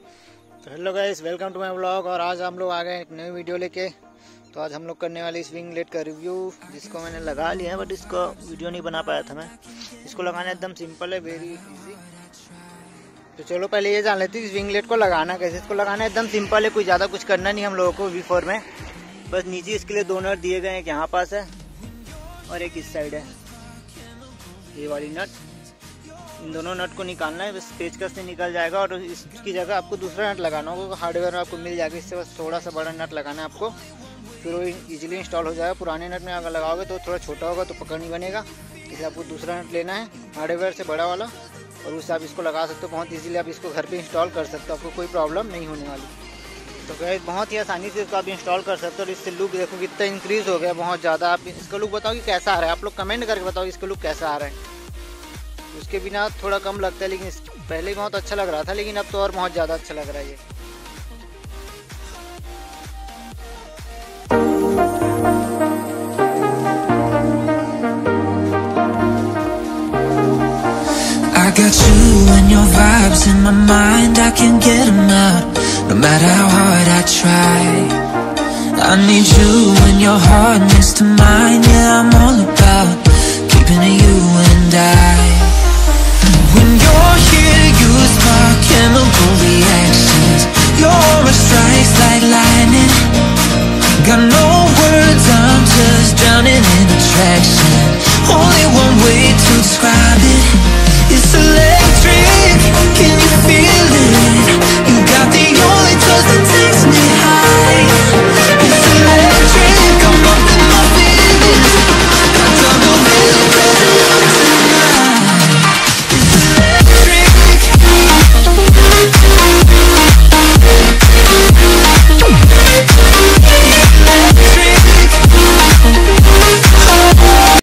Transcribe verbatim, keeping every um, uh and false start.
तो hello guys, welcome to my blog. और आज हम लोग आ गए एक नई वीडियो लेके। तो आज हम लोग करने वाले इस विंगलेट का रिव्यू, जिसको मैंने लगा लिया है बट इसको वीडियो नहीं बना पाया था मैं। इसको लगाना एकदम सिंपल है, वेरी इजी। तो चलो पहले ये जान लेते हैं इस विंगलेट को लगाना कैसे। इसको लगाना एकदम सिंपल है, कोई ज़्यादा कुछ करना नहीं हम लोगों को वी फोर में। बस नीचे इसके लिए दो नट दिए गए हैं, एक यहाँ पास है और एक इस साइड है, ये वाली नट। इन दोनों नट को निकालना है, बस पेचकस से निकल जाएगा। और इसकी जगह आपको दूसरा नट लगाना होगा, हार्डवेयर में आपको मिल जाएगा। इससे बस थोड़ा सा बड़ा नट लगाना है आपको, फिर वो इजीली इंस्टॉल हो जाएगा। पुराने नट में अगर लगाओगे तो थोड़ा छोटा होगा तो पकड़ नहीं बनेगा, इसलिए आपको दूसरा नट लेना है हार्डवेयर से, बड़ा वाला। और उससे आप इसको लगा सकते हो बहुत ईजीली। आप इसको घर पर इंस्टॉल कर सकते हो, आपको कोई प्रॉब्लम नहीं होने वाली। तो गाइस बहुत ही आसानी से इसको आप इंस्टॉल कर सकते हो। और इससे लुक देखो कितना इंक्रीज़ हो गया, बहुत ज़्यादा। आप इसका लुक बताओ कि कैसा आ रहा है, आप लोग कमेंट करके बताओ इसका लुक कैसा आ रहा है। उसके बिना थोड़ा कम लगता है, लेकिन पहले बहुत अच्छा लग रहा था, लेकिन अब तो और बहुत ज़्यादा अच्छा लग रहा है ये। I got you and your vibes in my mind, I can't get them out, no matter how hard I try. I need you and your heart next to mine, yeah, I'm all about keeping it you and I. When you're here, you spark chemical reactions. Your aura strikes like lightning. Got no words, I'm just drowning in attraction. Only one way to describe